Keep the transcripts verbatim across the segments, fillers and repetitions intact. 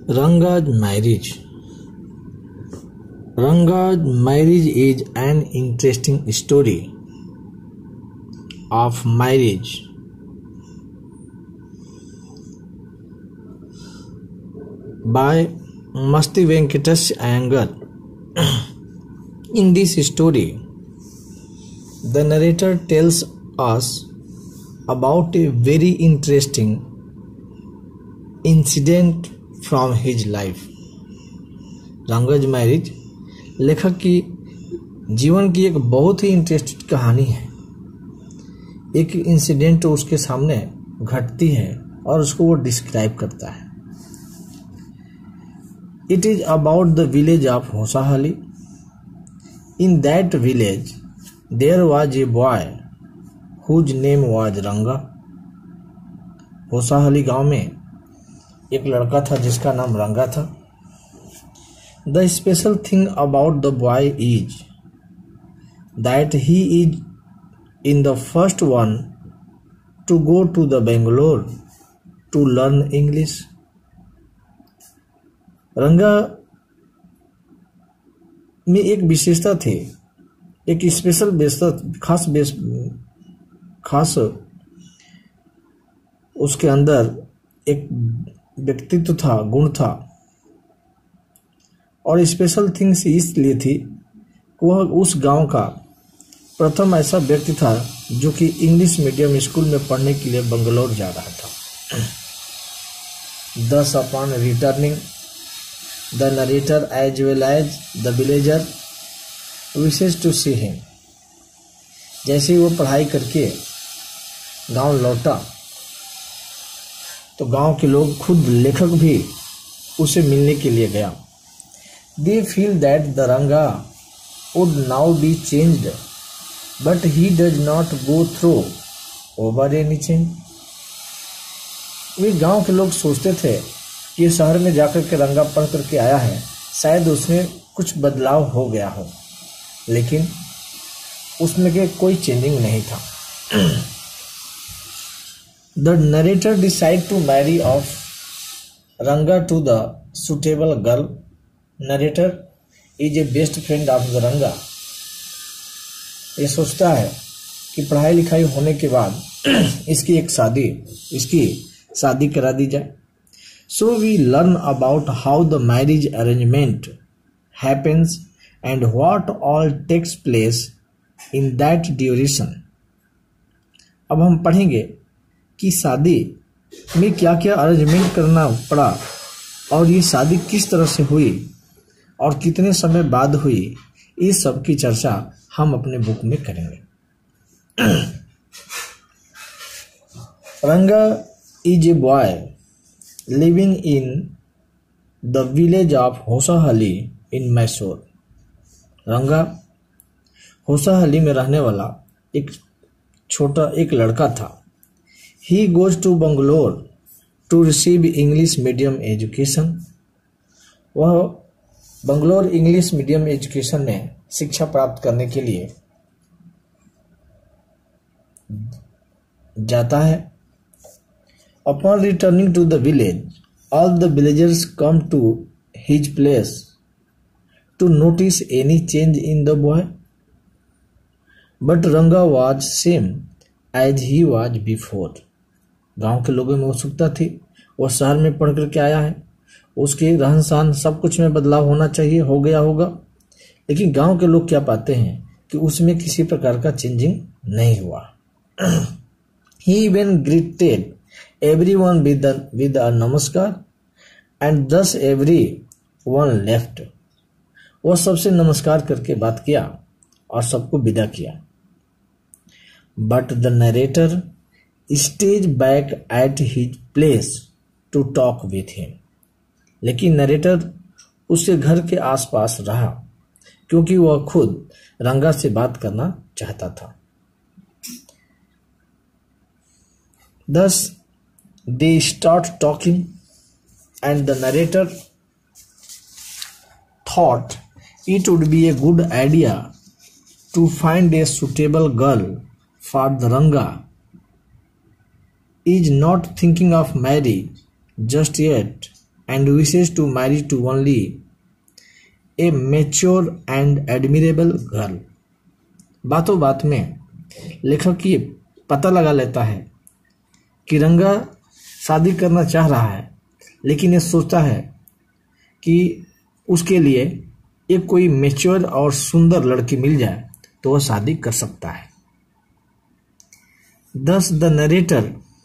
Ranga's marriage. Ranga's marriage is an interesting story of marriage by Masti Venkatesh Iyengar. In this story, the narrator tells us about a very interesting incident from his life. Ranga's marriage लेखक की जीवन की एक बहुत ही interesting कहानी है। एक incident उसके सामने घटती है और उसको वो डिस्क्राइब करता है। It is about the village of Hosahalli. In that village there was a boy whose name was Ranga. Hosahalli गांव में एक लड़का था जिसका नाम रंगा था। The special thing about the boy is that he is in the first one to go to the Bangalore to learn English. Ranga में एक विशेषता थी, एक स्पेशल विशेषता, खास खास उसके अंदर एक व्यक्तित्व था, गुण था। और स्पेशल थिंग्स इसलिए थी कि वह उस गांव का प्रथम ऐसा व्यक्ति था जो कि इंग्लिश मीडियम स्कूल में पढ़ने के लिए बंगलौर जा रहा था। Thus upon returning the narrator as well as the villager wishes to see him. जैसे ही वो पढ़ाई करके गांव लौटा तो गांव के लोग, खुद लेखक भी उसे मिलने के लिए गया। They feel that the Ranga would now be changed but he does not go through over any change. वे गांव के लोग सोचते थे कि शहर में जाकर के रंगा पढ़ करके आया है, शायद उसमें कुछ बदलाव हो गया हो, लेकिन उसमें के कोई चेंजिंग नहीं था। The narrator decide to marry off Ranga to the suitable girl. Narrator is a best friend of the Ranga. ये सोचता है कि पढ़ाई लिखाई होने के बाद इसकी एक शादी इसकी शादी करा दी जाए। So we learn about how the marriage arrangement happens and what all takes place in that duration. अब हम पढ़ेंगे कि शादी में क्या क्या अरेंजमेंट करना पड़ा और ये शादी किस तरह से हुई और कितने समय बाद हुई। इस सब की चर्चा हम अपने बुक में करेंगे। Ranga is a boy living in the village of Hosahalli in Mysore. Ranga Hosahalli में रहने वाला एक छोटा एक लड़का था। He goes to Bangalore to receive English medium education. वह बंगलोर इंग्लिश मीडियम एजुकेशन में शिक्षा प्राप्त करने के लिए जाता है। Upon returning to the village, all the villagers come to his place to notice any change in the boy. But Ranga was same as he was before. गांव के लोगों में उत्सुकता थी, वो शहर में पढ़ कर के आया है, उसके रहन सहन सब कुछ में बदलाव होना चाहिए, हो गया होगा, लेकिन गांव के लोग क्या पाते हैं कि उसमें किसी प्रकार का चेंजिंग नहीं हुआ। He even greeted everyone with a, with a नमस्कार and thus everyone left. वो सबसे नमस्कार करके बात किया और सबको विदा किया। But the narrator stays back at his place to talk with him. लेकिन नरेटर उसके घर के आसपास रहा क्योंकि वह खुद रंगा से बात करना चाहता था। Thus they start talking and the narrator thought it would be a good idea to find a suitable girl for the Ranga is not thinking of marriage just yet and wishes to marry to only a mature and admirable girl. बातों बात में लेखक ये पता लगा लेता है कि रंगा शादी करना चाह रहा है, लेकिन ये सोचता है कि उसके लिए एक कोई मैच्योर और सुंदर लड़की मिल जाए तो वह शादी कर सकता है. Thus the narrator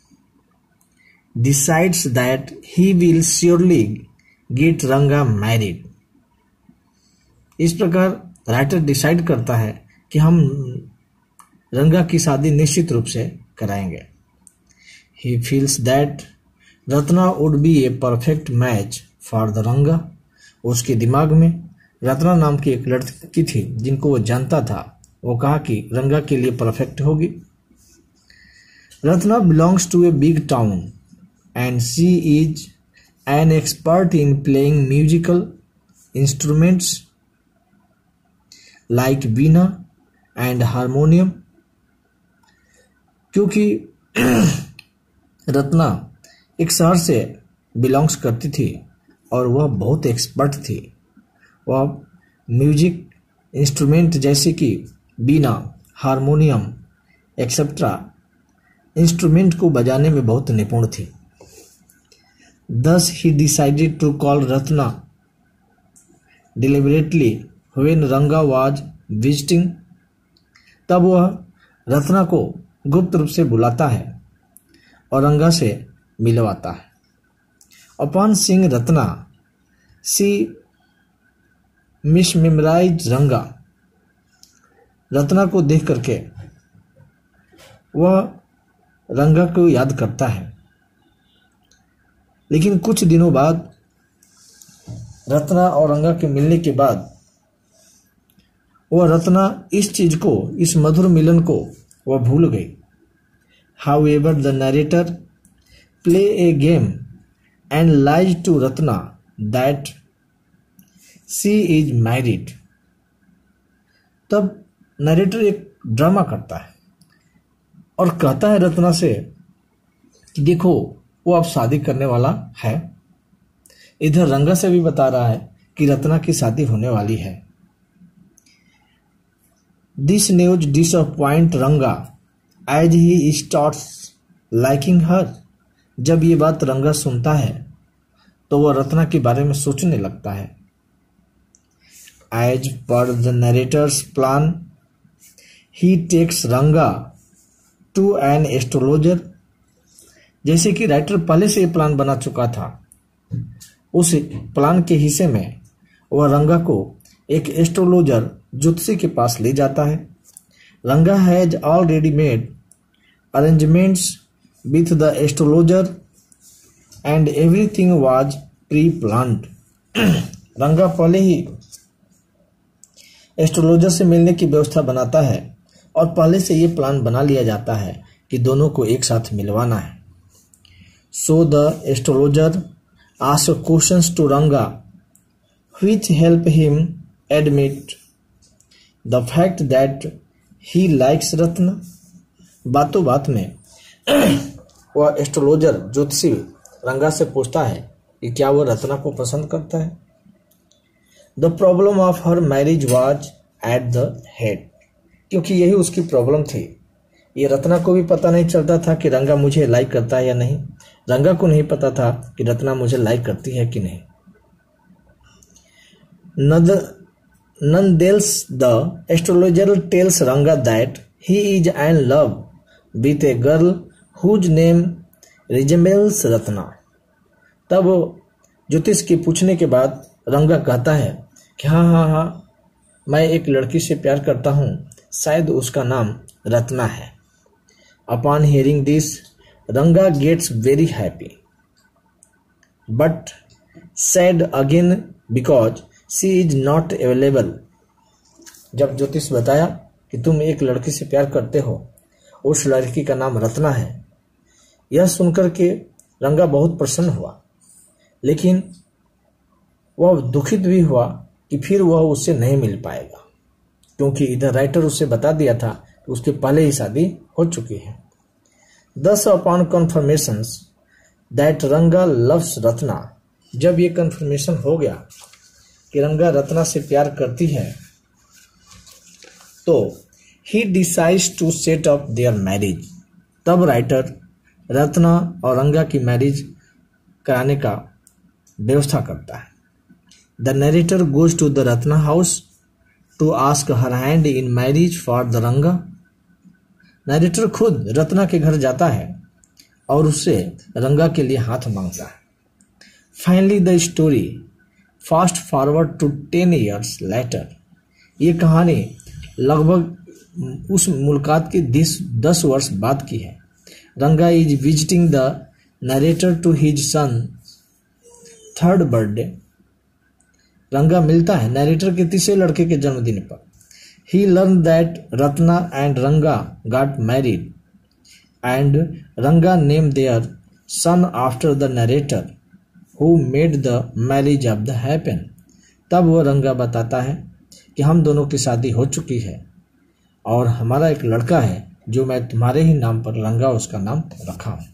decides that he will surely get Ranga married. इस प्रकार राइटर डिसाइड करता है कि हम रंगा की शादी निश्चित रूप से कराएंगे. He feels that Ratna would be a perfect match for the Ranga. उसके दिमाग में रत्ना नाम की एक लड़की थी जिनको वो जानता था. वो कहा कि रंगा के लिए परफेक्ट होगी. Ratna belongs to a big town and she is an expert in playing musical instruments like veena and harmonium. क्योंकि रत्ना एक शहर से बिलोंग्स करती थी और वह बहुत एक्सपर्ट थी. वह म्यूजिक इंस्ट्रूमेंट जैसे कि बीना, हारमोनियम एक्सेट्रा इंस्ट्रूमेंट को बजाने में बहुत निपुण थी. Thus he decided to call Ratna deliberately when Ranga was visiting. तब वह रत्ना को गुप्त रूप से बुलाता है और रंगा से मिलवाता है. Upon seeing Ratna, she mismemorized Ranga. Ratna को देख करके वह रंगा को याद करता है. लेकिन कुछ दिनों बाद रत्ना और रंगा के मिलने के बाद वह रत्ना इस चीज को, इस मधुर मिलन को वह भूल गई. However, the narrator play a game and lies to Ratna that she is married. तब नरेटर एक ड्रामा करता है और कहता है रत्ना से कि देखो वो अब शादी करने वाला है. इधर रंगा से भी बता रहा है कि रत्ना की शादी होने वाली है. This news disappoint Ranga as he starts liking her. जब ये बात रंगा सुनता है तो वह रत्ना के बारे में सोचने लगता है. As per the narrator's plan he takes Ranga to an astrologer. जैसे कि राइटर पहले से ये प्लान बना चुका था, उस प्लान के हिस्से में वह रंगा को एक एस्ट्रोलॉजर ज्योतिषी के पास ले जाता है. Ranga has already made arrangements with the astrologer and everything was pre planned. Ranga पहले ही एस्ट्रोलॉजर से मिलने की व्यवस्था बनाता है और पहले से ये प्लान बना लिया जाता है कि दोनों को एक साथ मिलवाना है. So the astrologer asked questions to Ranga which help him admit the fact that he likes Ratna. बातों बात में वह एस्ट्रोलॉजर ज्योतिषी रंगा से पूछता है कि क्या वह रत्ना को पसंद करता है. The problem of her marriage was at the head. क्योंकि यही उसकी प्रॉब्लम थी. ये रत्ना को भी पता नहीं चलता था कि रंगा मुझे लाइक करता है या नहीं. रंगा को नहीं पता था कि रत्ना मुझे लाइक करती है कि नहीं. Nonetheless, the astrologer tells Ranga that he is in love with a girl whose name resembles Ratna. तब ज्योतिष के पूछने के बाद रंगा कहता है कि हाँ हाँ हाँ मैं एक लड़की से प्यार करता हूँ, शायद उसका नाम रत्ना है. Upon hearing this, Ranga gets very happy, but sad again because she is not available. जब ज्योतिष बताया कि तुम एक लड़की से प्यार करते हो, उस लड़की का नाम रत्ना है, यह सुनकर के रंगा बहुत प्रसन्न हुआ, लेकिन वह दुखित भी हुआ कि फिर वह उससे नहीं मिल पाएगा, क्योंकि इधर राइटर उसे बता दिया था कि उसके पहले ही शादी हो चुकी है. Thus, upon confirmations that Ranga loves Ratna, जब ये कंफर्मेशन हो गया कि रंगा रत्ना से प्यार करती है, तो he decides to set up their marriage. तब राइटर रत्ना और रंगा की मैरिज कराने का व्यवस्था करता है। The narrator goes to the Ratna house to ask her hand in marriage for the Ranga. Narrator खुद रत्ना के घर जाता है और उससे रंगा के लिए हाथ मांगता है। Finally the story fast forward to ten years later. ये कहानी लगभग उस मुलाकात के दस वर्ष बाद की है। Ranga is visiting the narrator to his son third birthday. Ranga मिलता है नरेटर के तीसरे लड़के के जन्मदिन पर। He learn that Ratna and Ranga got married and Ranga name their son after the narrator who made the marriage of the happen. तब वो रंगा बताता है कि हम दोनों की शादी हो चुकी है और हमारा एक लड़का है जो मैं तुम्हारे ही नाम पर रंगा उसका नाम रखा हूं।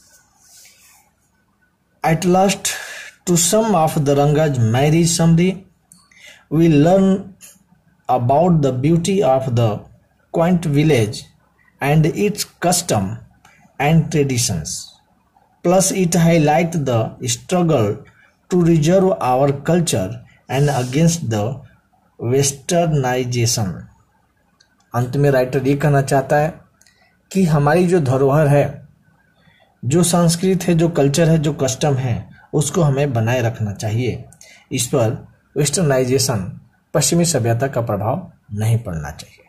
At last to sum of the Ranga's marriage summary we learn about the beauty of the quaint village and its custom and traditions. Plus it highlight the struggle to reserve our culture and against the westernization. अंत में writer ये कहना चाहता है कि हमारी जो धरोहर है, जो संस्कृत है, जो कल्चर है, जो कस्टम है, उसको हमें बनाए रखना चाहिए। इस पर वेस्टर्नाइजेशन, पश्चिमी सभ्यता का प्रभाव नहीं पड़ना चाहिए।